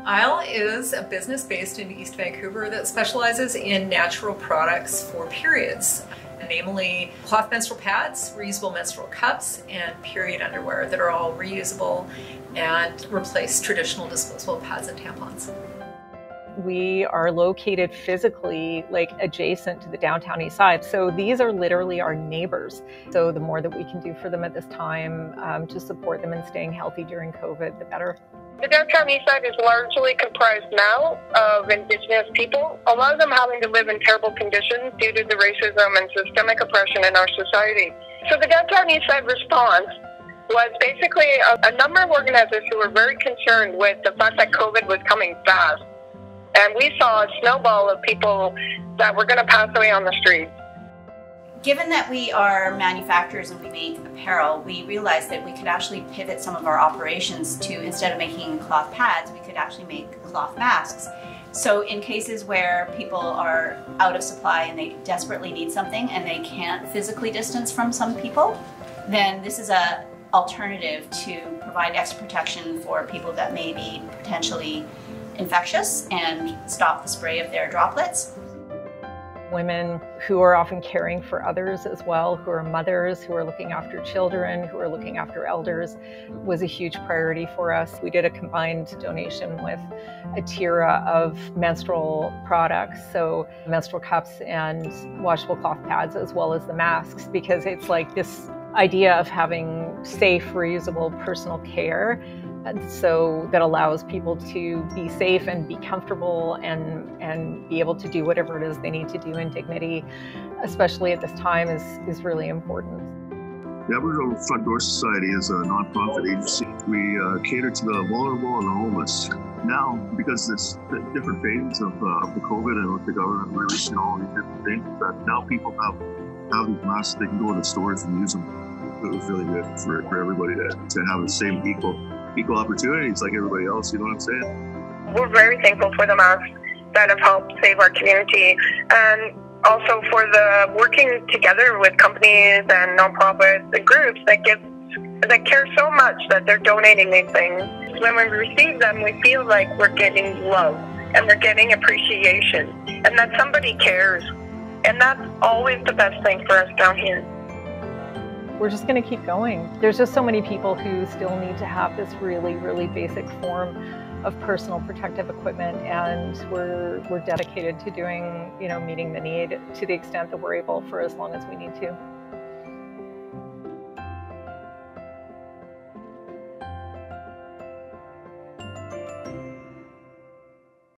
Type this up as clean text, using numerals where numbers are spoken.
Isle is a business based in East Vancouver that specializes in natural products for periods, namely cloth menstrual pads, reusable menstrual cups, and period underwear that are all reusable and replace traditional disposable pads and tampons. We are located physically adjacent to the downtown east side. So these are literally our neighbors. So the more that we can do for them at this time to support them in staying healthy during COVID, the better. The downtown east side is largely comprised now of Indigenous people, a lot of them having to live in terrible conditions due to the racism and systemic oppression in our society. So the downtown east side response was basically a number of organizers who were very concerned with the fact that COVID was coming fast. And we saw a snowball of people that were going to pass away on the streets. Given that we are manufacturers and we make apparel, we realized that we could actually pivot some of our operations to, instead of making cloth pads, we could actually make cloth masks. So in cases where people are out of supply and they desperately need something and they can't physically distance from some people, then this is an alternative to provide extra protection for people that may be potentially infectious and stop the spray of their droplets. Women who are often caring for others as well, who are mothers, who are looking after children, who are looking after elders, was a huge priority for us. We did a combined donation with Atira of menstrual products, so menstrual cups and washable cloth pads, as well as the masks, because it's like this idea of having safe, reusable personal care. And so that allows people to be safe and be comfortable and be able to do whatever it is they need to do in dignity, especially at this time, is really important. The Aboriginal Front Door Society is a nonprofit agency. We cater to the vulnerable and the homeless. Now, because there's different phases of the COVID and with the government releasing all these different things, that now people have these masks, they can go to the stores and use them. It was really good for everybody to have the same equal opportunities like everybody else, you know what I'm saying? We're very thankful for the masks that have helped save our community, and also for the working together with companies and nonprofits and groups that care so much that they're donating these things. When we receive them, we feel like we're getting love and we're getting appreciation and that somebody cares. And that's always the best thing for us down here. We're just going to keep going. There's just so many people who still need to have this really, really basic form of personal protective equipment, and we're dedicated to doing, meeting the need to the extent that we're able for as long as we need to.